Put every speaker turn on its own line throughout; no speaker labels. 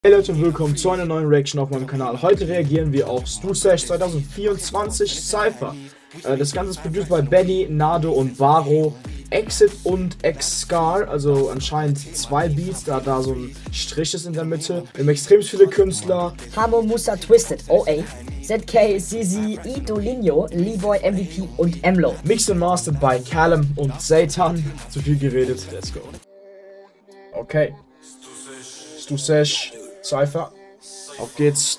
Hey Leute und willkommen zu einer neuen Reaction auf meinem Kanal. Heute reagieren wir auf Stu-Sesh 2024 Cypher. Das Ganze ist produziert bei Benny, Nado und Varo, Exit und X-Scar, also anscheinend zwei Beats, da so ein Strich ist in der Mitte. Wir haben extrem viele Künstler.
Hamo, Musa, Twisted, OA, ZK, Zizi, Itolinho, Leeboy, MVP und Emlo.
Mixed and mastered bei Callum und Satan. Zu viel geredet, let's go. Okay. Stu-Sesh Cypher. Auf geht's.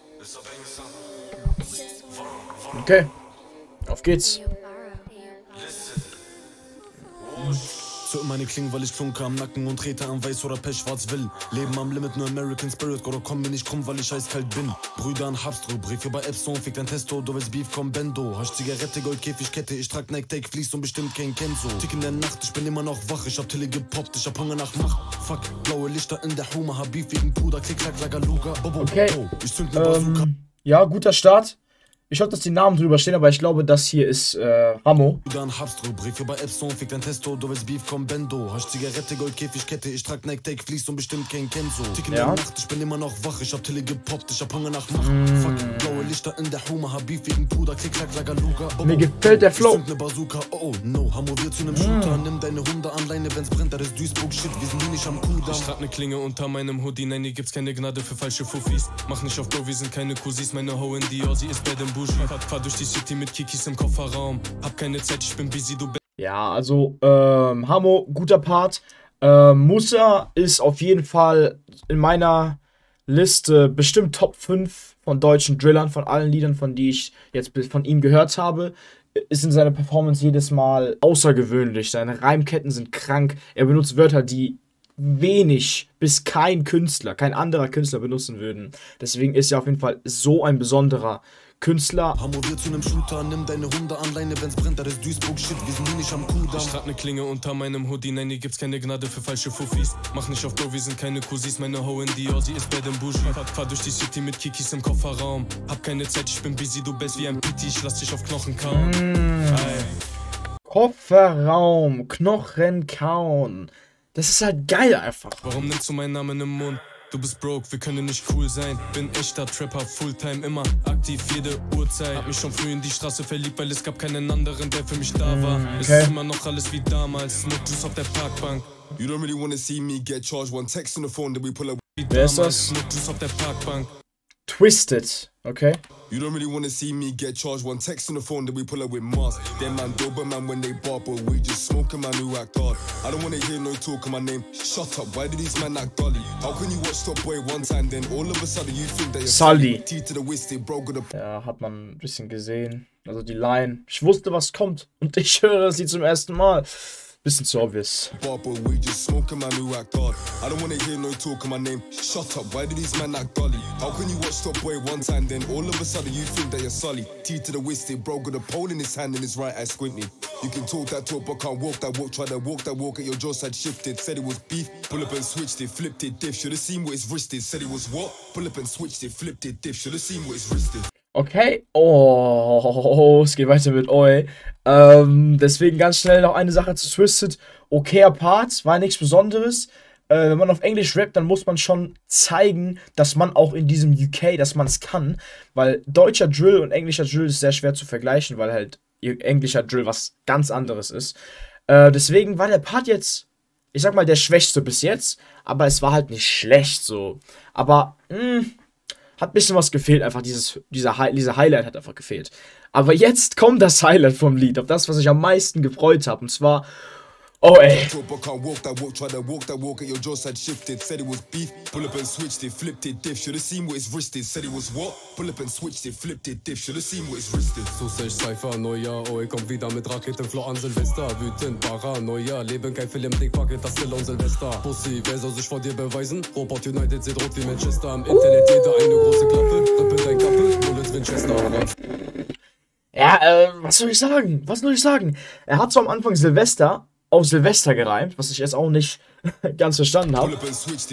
Okay. Auf geht's.
So meine Klingen, weil ich Klunker am Nacken und trete an weiß oder pechschwarz will. Leben am Limit, nur American Spirit, oder komm mir nicht krumm, weil ich eiskalt bin. Brüder an Habsdruck, Briefe bei Epson, fick dein Testo, du willst Beef, komm Bendo. Hasch Zigarette, Goldkäfigkette, ich trag Nike, Take, fließt und bestimmt kein Kenzo. Tick in der Nacht, ich bin immer noch wach, ich hab Tille gepoppt, ich hab Hunger nach Macht. Fuck, blaue Lichter in der Huma, hab Beef wegen Puder, klick, klack, Lagaluga.
Okay,
ich zünd ne Bazooka.
Ja, guter Start. Ich hoffe, dass die Namen drüber stehen, aber ich glaube, das hier ist Hamo.
Dann Habsdruck, Briefe bei Epson, fick dein Testo, du willst Beef, komm Bendo. Hasch Zigarette, Goldkäfigkette, ich trag Nike, Take, fließt und bestimmt kein Kenzo. Tick in der Nacht, ich bin immer noch wach, ich hab Tille gepoppt, ich hab Hunger nach Macht. Fuck, blaue Lichter in der Huma, hab Beef wegen Puder, klick, klack, Lagaluga.
Mir gefällt der Flow.
Ich zünd ne Bazooka, oh no, Hamo wir zu nem Shooter, nimm deine Hunde alleine, wenn's brennt, das ist Duisburg, shit, wir sind hier nicht am Kudamm. Ich trag ne Klinge unter meinem Hoodie, nein, hier gibt's keine Gnade für falsche Fuffis. Mach nicht auf Bro, wir sind keine Cousins, meine Ho in Dior, sie ist bad im Bougie. Fahr durch die City mit Kikis im Kofferraum. Hab keine Zeit, ich bin busy, du.
Ja, also, Hamo, guter Part. Musa ist auf jeden Fall in meiner Liste bestimmt Top 5 von deutschen Drillern, von allen Liedern, von die ich jetzt von ihm gehört habe. Ist in seiner Performance jedes Mal außergewöhnlich. Seine Reimketten sind krank. Er benutzt Wörter, die wenig bis kein anderer Künstler benutzen würden. Deswegen ist er auf jeden Fall so ein besonderer Künstler.
Hamo wir zu nem Shooter, nimm deine Hunde alleine, wenn's brennt, das ist Duisburg, shit, wir sind hier nicht am Kudamm. Ich trag ne Klinge unter meinem Hoodie, nein, hier gibt's keine Gnade für falsche Fuffis. Mach nicht auf Bro, wir sind keine Cousins, meine Ho in Dior, sie ist bad im Bougie. Fahr durch die City mit Kikis im Kofferraum. Hab keine Zeit, ich bin busy, du bist wie ein PT, ich lass dich auf Knochen kauen.
Kofferraum, Knochen kauen. Das ist halt geil einfach.
Warum nennst du meinen Namen im Mund? Du bist broke, wir können nicht cool sein. Bin echter Trapper, Fulltime, immer aktiv, jede Uhrzeit. Hab mich schon früh in die Straße verliebt, weil es gab keinen anderen, der für mich da war. Es ist immer noch alles wie damals, Smoke Juice auf der Parkbank. You don't really wanna see me get charged, one text on the phone, then we pull up.
Wer ist das?
Smoke Juice auf der Parkbank.
Twisted, okay.
You don't really wanna see me get charged, one text on the phone, then we pull up with masks. Them man Doberman when they bar, but we just smoke a man who act hard. I don't wanna hear no talk of my name. Shut up, why do these men act dolly? How can you watch Top Boy one time, then all of a sudden you think that you're
Sully.
T to the whiskey, bro, gonna.
Ja, hat man ein bisschen gesehen. Also die Line. Ich wusste, was kommt. Und ich höre sie zum ersten Mal. Bisschen zu obvious.
We just smoke a man who act hard. I don't wanna hear no talk of my name. Shut up, why do these men act dolly? How can you watch Top Boy one time, then all of a sudden you think that you're Sully? T to the whiskey, bro, got a pole in his hand and his right eye squinting. You can talk that talk, but can't walk that walk. Try to walk that walk, and your jaw side shifted. Said it was beef, pull up and switched it, flipped it, diff. Should've seen what his wrist is. Said it was what? Pull up and switched it, flipped it, diff. Should've seen what his wrist is.
Okay, es geht weiter mit Oi. Deswegen ganz schnell noch eine Sache zu Twisted. Okayer Part, war nichts Besonderes. Wenn man auf Englisch rappt, dann muss man schon zeigen, dass man auch in diesem UK, dass man es kann. Weil deutscher Drill und englischer Drill ist sehr schwer zu vergleichen, weil halt englischer Drill was ganz anderes ist. Deswegen war der Part jetzt, ich sag mal, der schwächste bis jetzt. Aber es war halt nicht schlecht so. Aber, hat ein bisschen was gefehlt, einfach dieser Highlight hat einfach gefehlt. Aber jetzt kommt das Highlight vom Lied, auf das, was ich am meisten gefreut habe, und zwar, oh ey.
Stu-Sesh Cypher, Neujahr, oh, kommt wieder mit Raketenflow an Silvester. Wütend, Paranoia, Leben kein Film, Dick Paket, das Stallone Silvester. Pussy, wer soll sich vor dir beweisen? Robot United sieht rot wie Manchester. Am Internet jeder eine große Klappe, rippelt dein Kappe, Bullets Winchester.
Ja, was soll ich sagen? Er hat so am Anfang Silvester auf Silvester gereimt, was ich jetzt auch nicht ganz verstanden habe.
Stu-Sesh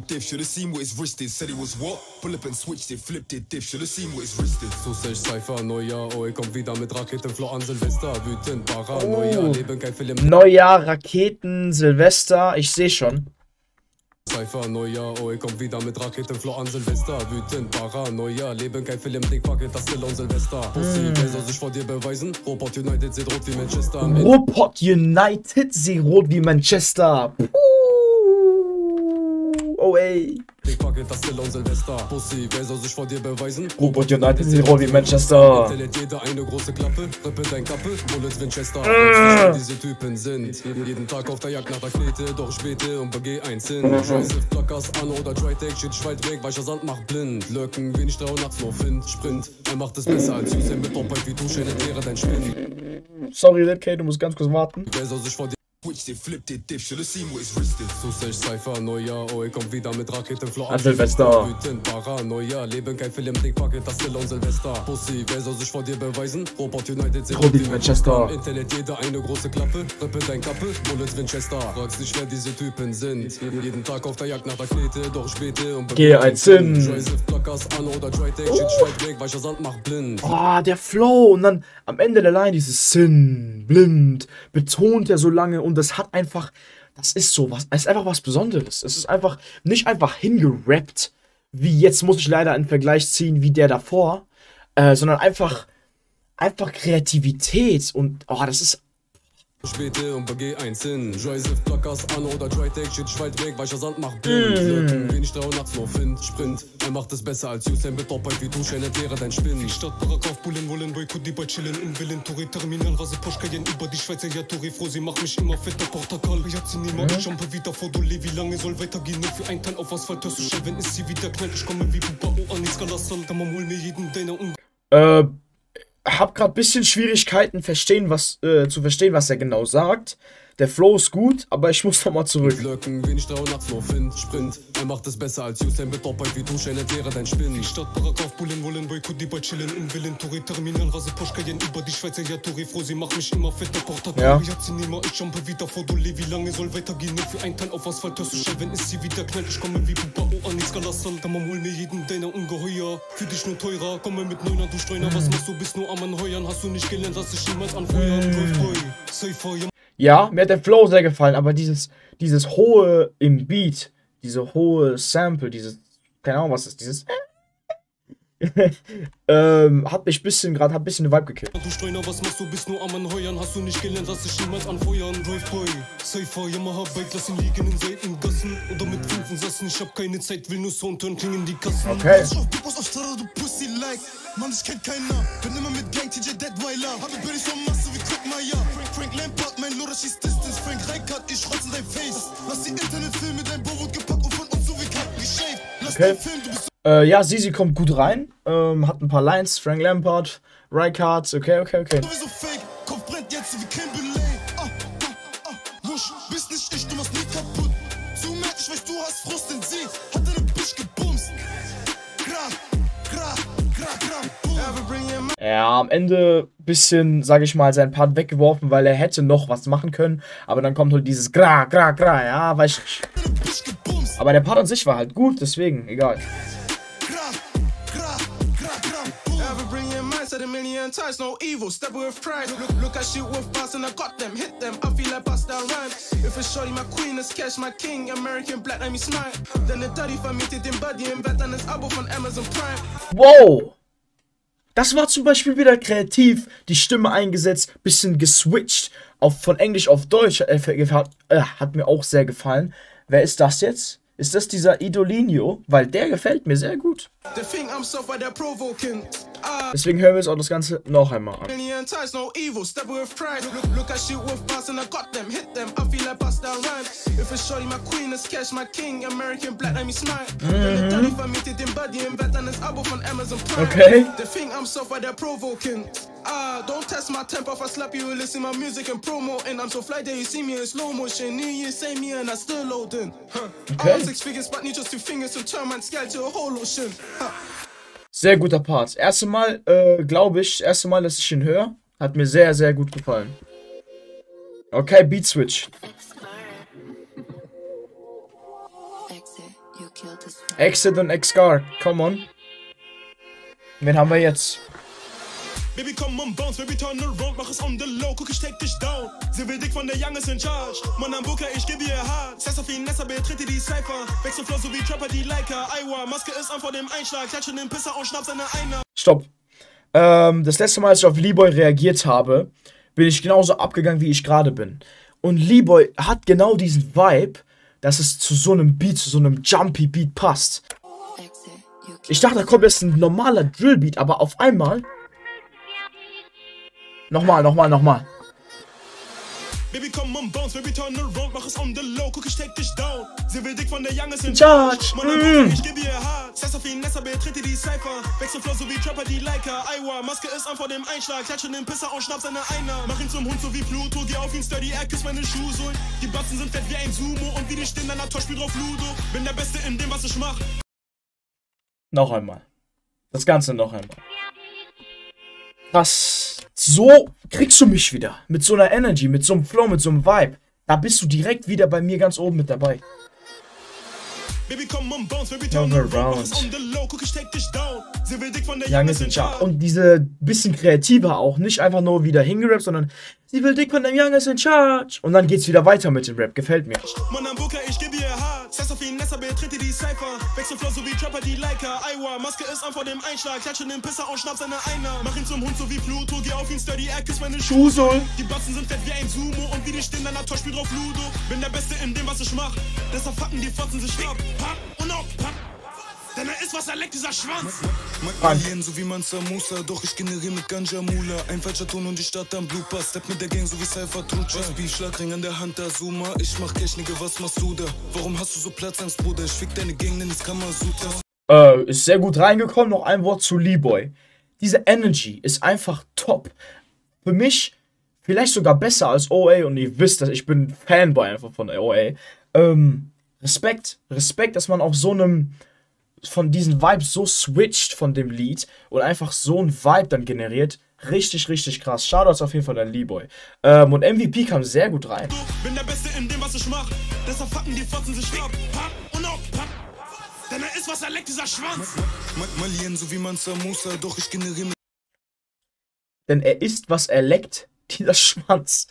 Cypher, Neujahr, oh, kommt wieder mit Raketenflow an Silvester. Wütend, Paranoia, Leben kein Film.
Neujahr, Raketen, Silvester, ich sehe schon.
Cypher, Neujahr, oh, ich komm wieder mit Raketenflow an Silvester. Wütend, Paranoia, Leben kein Film, Dickpaket, das Stallone Silvester. Pussy, wer soll sich vor dir beweisen? Robot United sieht rot wie Manchester.
Robot United sieht rot wie Manchester. Oh ey.
Dickpaket, das Stallone Silvester. Pussy, wer soll sich vor dir beweisen?
Robot United sieht rot wie Manchester.
Jeder eine große Klappe, rippe dein Kappe, Bullets Winchester. Wie diese Typen sind. Jeden Tag auf der Jagd nach der Knete, doch ich bete und begeh einen Sinn. Joseph Plackers an oder Drytech, shit weit weg, weicher Sand macht blind. Lurken, wenig 3 nachts nur Find, Sprint. Er macht es besser als Usain mit Top wie du, schädet wäre dein Spinn.
Sorry, Red du musst ganz kurz warten.
Wer soll sich vor dir Switched it, flipped it, dip, should've seen what his wrist is. So sag Cypher, Neujahr, oh, ich komm wieder mit Raketenflow an
Silvester.
Wütend, Paranoia, Leben kein Film, Dickpaket, das Stallone Silvester. Pussy, wer soll sich vor dir beweisen? Robot United sieht
rot wie Manchester.
Internet, jeder eine große Klappe, rippe dein Kappe, Bullets Winchester. Fragst nicht, wer diese Typen sind. Jeden Tag auf der Jagd nach der Knete, doch ich bete und
Geh ein Sinn.
Joseph Plackers an oder Drytech, shit weit weg, weicher Sand macht blind.
Oh, der Flow. Und dann am Ende der Line dieses Sinn, blind, betont er so lange und das hat einfach, das ist so was, es ist einfach was Besonderes. Es ist einfach, nicht einfach hingerappt, wie jetzt muss ich leider einen Vergleich ziehen, wie der davor, sondern einfach Kreativität und, oh, das ist...
Ich bete und begeh einen Sinn. Joseph Plackers an oder Drytech, shit weit weg, weicher Sand macht blind. Lurken, wenig 3 nachts nur Find, Sprint. Er macht es besser als Usain mit Top wie du, schänet wäre dein Spinn. Die Stadt Barakov, Bullen wollen Boykott, die bei chillen in Willen, Touré, Terminal, Rase, Porsche, Cayenne, über die Schweizer, ja, Touré, froh, sie macht mich immer fetter, Portakal. Ich hat sie niemals, ich jumpe wieder vor, du wie lange soll weitergehen? Nur für ein Teil auf Asphalt, hörst du schnell, wenn es sie wieder knallt. Ich komme wie Pupa, oh, Anis, Galassal, da man hol mir jeden deiner
Hab grad bisschen Schwierigkeiten zu verstehen, was er genau sagt. Der Flow ist gut, aber ich muss nochmal zurück.
Lurken, wenig 3 nachts nur Find, Sprint. Er macht es besser als Usain mit Top wie du, schänet wäre dein Spinn. Die Stadt Barakov, Bullen wollen Boykott, die bei chillen in Willen, Touré, Terminal, Rase, Porsche, Cayenne, über die Schweizer, ja, Touré, froh, sie macht mich immer fetter, Portakal.
Ja.
Ich hat sie nimmer, ich jumpe wieder vor, du wie lange soll weitergehen? Nur für ein Teil auf Asphalt, hörst du schnell, wenn es sie wieder knallt. Ich komme wie Pupa, oh, Anis, Galassal, da man hol mir jeden deiner Ungeheuer. Für dich nur teurer, komme mit Neuner, du Streuner, was machst du, bist nur am Anheuern, hast du nicht gelernt, lass dich niemals anfeuern. Boy, Cypher, ja.
Ja, mir hat der Flow sehr gefallen, aber dieses hohe im Beat, diese hohe Sample, dieses, keine Ahnung was ist, dieses hat mich bisschen den Vibe gekillt.
Du Streuner, was machst du, bist nur am Anheuern, hast du nicht gelernt, lass dich niemals anfeuern. Drive Boy, Cypher, Yamaha Bike, lass ihn liegen in Seitengassen oder mit Fünfen sassen, ich hab keine Zeit, will nur Sound hören, klingen die Kassen.
Okay.
Mann, ich kenn keiner, bin immer mit Gang, TJ Deadweiler. Hab ich Billy so Masse wie Craig Meyer. Frank Lampard, mein Lura schießt Distance. Frank Rijkaard, ich rotz in dein Face. Lass die Internetfilme, dein Bo wird gepackt und von uns so wie Karten geschaved. Lass
Okay.
den Film, du bist
Ja, Zizi kommt gut rein, hat ein paar Lines, Frank Lampard, Rijkaard, okay.
sowieso fake. Kopf brennt jetzt so wie kein Belay. Wusch, bist nicht ich, du machst nie kaputt. Zu mehr, ich weiß, du hast Frust, denn sie hat deine Bitch gebumst. Gra, boom.
Ja, am Ende bisschen, sag ich mal, sein Part weggeworfen, weil er hätte noch was machen können, aber dann kommt halt dieses Gra, ja, weiß ich nicht.
Deine Bitch gebumst.
Aber der Part an sich war halt gut, deswegen, egal.
Boom. Ever bring your mind, said a million times, no evil, step with pride. Look, I shoot with bars and I got them, hit them, I feel like bust down rhymes. If it's shorty, my queen is cash, my king, American black, let me smile. Then the daddy vermietet den Buddy im Bett, dann das Abo von Amazon Prime.
Wow! Das war zum Beispiel wieder kreativ, die Stimme eingesetzt, bisschen geswitcht, von Englisch auf Deutsch, hat mir auch sehr gefallen. Wer ist das jetzt? Ist das dieser Idolinho? Weil der gefällt mir sehr gut.
They think I'm so far, they're provoking.
Deswegen hören wir uns auch das Ganze noch einmal an.
Million times, no evil, step with pride. Look, I shoot with bars and I got them, hit them, I feel like bust down rhymes. If it's shorty, my queen is cash, my king, American black, let me smile. Then the daddy vermietet den Buddy im Bett, dann das Abo von Amazon Prime.
Okay.
They think I'm so far, they're provoking. Don't test my temper, if I slap you, listen my music and promo. And I'm so fly that you see me in slow motion. New Year, say me and I still loading.
Okay.
6 figures, but need just 2 fingers to turn my scale to a whole ocean.
Sehr guter Part. Erste Mal, glaube ich, dass ich ihn höre. Hat mir sehr, sehr gut gefallen. Okay, Beat Switch. Exit und X-Scar, come on. Wen haben wir jetzt?
Baby, komm und bounce, baby, turn around, mach es on the low, guck, ich take dich down. Sie will dick von der Young ist in charge. Mann am Booker, ich geb ihr hart. Sessa Finessa, betrete die Cypher. Wechselflow so wie Trapper, die Leica. Iowa, Maske ist an vor dem Einschlag. Klatsche den Pisser und schnapp seine Einer.
Stopp. Das letzte Mal, als ich auf Leeboy reagiert habe, bin ich genauso abgegangen, wie ich gerade bin. Und Leeboy hat genau diesen Vibe, dass es zu so einem Beat, zu so einem Jumpy Beat passt. Ich dachte, da kommt jetzt ein normaler Drillbeat, aber auf einmal... Nochmal.
Baby, komm und bounce, baby, turn around, mach es on the low, guck, ich take dich down. Sie will dick von der Young ist in
charge.
Mann, ich geb ihr hart. Sessa Finessa, betrete die Cypher. Wechselflow so wie Trapper, die Leica. Iowa, Maske ist an vor dem Einschlag. Klatsche den Pisser und schnapp seine Einer. Mach ihn zum Hund so wie Pluto, geh auf ihn sturdy, er küsst meine Schuhsohlen. Die Batzen sind fett wie ein Sumo und wie die stehen an der Torspiel drauf Ludo. Bin der Beste in dem, was ich mach.
Noch einmal. Das Ganze noch einmal. Was? So kriegst du mich wieder. Mit so einer Energy, mit so einem Flow, mit so einem Vibe. Da bist du direkt wieder bei mir ganz oben mit dabei.
Baby, komm und bounce, baby, turn around, mach es on the low, guck, ich take dich down. Sie will dick von der
Young is in charge. Und diese bisschen kreativer auch. Nicht einfach nur wieder hingerappt, sondern sie will dick von dem Young is in charge. Und dann geht's wieder weiter mit dem Rap. Gefällt mir.
Mann am Booker, ich geb ihr hart. Sessa Finessa, betrete die Cypher. Wechselflow so wie Trapper, die Leica. Iowa, Maske ist an vor dem Einschlag. Klatsche den Pisser und schnapp seine Einer. Mach ihn zum Hund so wie Pluto, geh auf ihn sturdy, er küsst meine Schuhsohlen. Die Batzen sind fett wie ein Sumo und wie die stehen an der Torspiel drauf Ludo. Bin der Beste in dem, was ich mach. Deshalb fucken die Fotzen sich ab. Papp und auf, papp. Denn er ist, was er leckt, dieser Schwanz.
Alien, so wie man Samusa, doch ich generiere mit Ganja Mula. Ein falscher Ton und ich starte am Blooper. Step mit der Gang, so wie Cypher Trucha. Wie Schlagring an der Hand, da Zuma. Ich mach Cash, Nigga, was machst du da? Warum hast du so Platzangst, Bruder? Ich fick deine Gang, denn es kann man super.
Ist sehr gut reingekommen. Noch ein Wort zu Leeboy. Diese Energy ist einfach top. Für mich vielleicht sogar besser als OA. Und ihr wisst, dass ich bin Fanboy einfach von OA. Respekt, dass man auf so einem... von diesen Vibes so switcht von dem Lied und einfach so ein Vibe dann generiert. Richtig, richtig krass. Shoutouts auf jeden Fall an Leeboy. Und MVP kam sehr gut rein.
Bin der Beste in dem, was ich mach. Deshalb fucken die Fotzen sich ab. Papp und auf, papp. Denn er ist, was er leckt, dieser Schwanz.
Malien, so wie man Samusa, doch ich generiere mit...
Denn er ist, was er leckt, dieser Schwanz.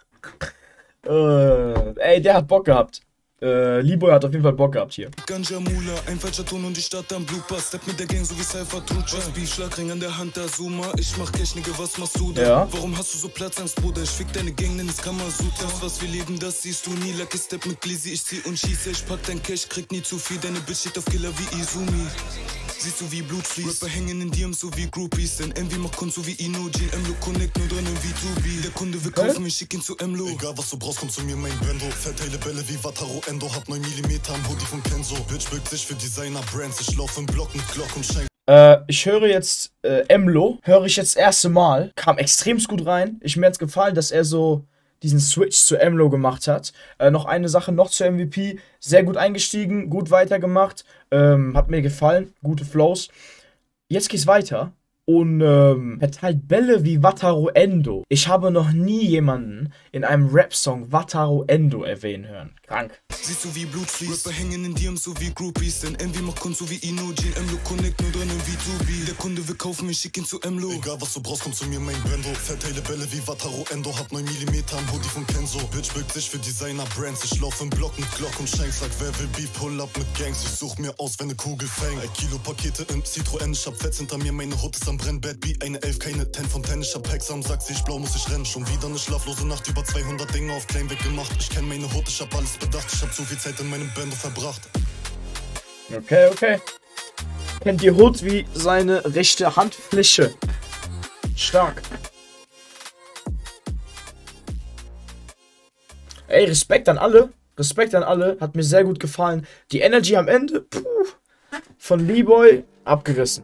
Ey, der hat Bock gehabt. Leeboy hat auf jeden Fall Bock gehabt hier.
Ganja Mula, ein falscher Ton und ich starte am Blooper. Step mit der Gang, so wie Cypher Trucha. Wie Schlagring an der Hand, da Zuma. Ich mach Cash, Nigga, was machst du da?
Ja.
Warum hast du so Platzangst, Bruder? Ich fick deine Gang, denn es kann man super. Das, was wir leben, das siehst du nie. Lucky Step mit Glizzy, ich zieh und schieße. Ich pack dein Cash, krieg nie zu viel. Deine Bitch steht auf Killer wie Izumi. Siehst du wie Blut fließt. Rapper hängen in DMs so wie Groupies. Denn Envy macht Kunst so wie Inoji. Mlo Connect nur drin im V2B. Der Kunde will kaufen, ich schick ihn zu Mlo. Egal was du brauchst, komm zu mir, mein Bando. Verteile Bälle wie Wataru Endo. Hab 9 mm am Hoodie von Kenzo. Bitch bückt sich für Designer-Brands. Ich lauf im Block mit Glock und Schenk.
Ich höre jetzt Mlo. Höre ich jetzt das erste Mal. Kam extremst gut rein. Mir hat's gefallen, dass er so diesen Switch zu Mlo gemacht hat. Noch eine Sache noch zu MVP. Sehr gut eingestiegen, gut weitergemacht. Hat mir gefallen. Gute Flows. Jetzt geht's weiter. Und verteilt Bälle wie Wataru Endo. Ich habe noch nie jemanden in einem Rap-Song Wataru Endo erwähnen hören. Krank.
Siehst du wie Blut fließt. Rapper hängen in DMs so wie Groupies. Denn Envy macht Kunst so wie Inoji. Mlo Connect nur drin im V2B. Der Kunde will kaufen, ich schick ihn zu Mlo. Egal was du brauchst, komm zu mir, mein Bando. Verteile Bälle wie Wataru Endo. Hab 9 mm am Hoodie von Kenzo. Bitch bückt sich für Designer-Brands. Ich lauf im Block mit Glock und Schenk. Sag, wer will Beef, pull up mit Gangs. Ich such mir aus, wenn ne Kugel fängt. 1 Kilo Pakete im Citroën. Ich hab Fett hinter mir, meine Hut ist am Brennbett. Wie eine 11, keine 10 von 10. Ich hab Packs am Sack, seh ich blau, muss ich rennen. Schon wieder ne schlaflose Nacht. Über 200 Dinge auf Claim weggemacht. Ich kenn meine Hut, ich hab alles bedacht. Ich hab zu viel Zeit in meinem Bando verbracht.
Okay. Kennt die Hood wie seine rechte Handfläche. Stark. Ey, Respekt an alle. Hat mir sehr gut gefallen. Die Energy am Ende, von Leeboy, abgerissen.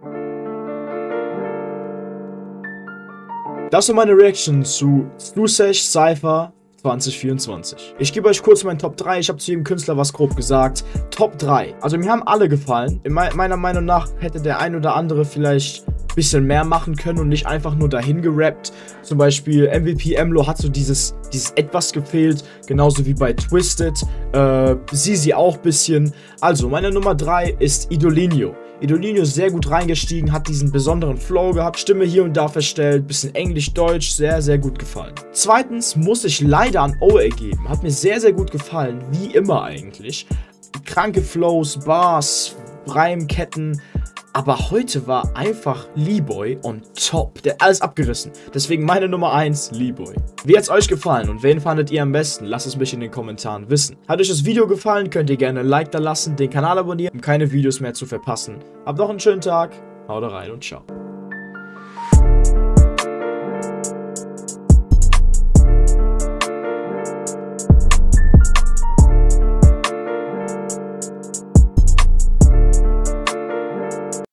Das war meine Reaction zu Slusesh Cypher 2024. Ich gebe euch kurz meinen Top 3. Ich habe zu jedem Künstler was grob gesagt. Top 3. Also mir haben alle gefallen. Meiner Meinung nach hätte der ein oder andere vielleicht ein bisschen mehr machen können und nicht einfach nur dahin gerappt. Zum Beispiel MVP Mlo hat so dieses etwas gefehlt. Genauso wie bei Twisted. Zizi auch ein bisschen. Also meine Nummer 3 ist Idolinho. Idolinho sehr gut reingestiegen, hat diesen besonderen Flow gehabt, Stimme hier und da verstellt, bisschen Englisch-Deutsch, sehr, sehr gut gefallen. Zweitens muss ich leider an OA geben, hat mir sehr, sehr gut gefallen, wie immer eigentlich. Kranke Flows, Bars, Reimketten, aber heute war einfach Leeboy on top, der hat alles abgerissen. Deswegen meine Nummer 1, Leeboy. Wie hat's euch gefallen und wen fandet ihr am besten? Lasst es mich in den Kommentaren wissen. Hat euch das Video gefallen, könnt ihr gerne ein Like da lassen, den Kanal abonnieren, um keine Videos mehr zu verpassen. Habt noch einen schönen Tag, haut rein und ciao.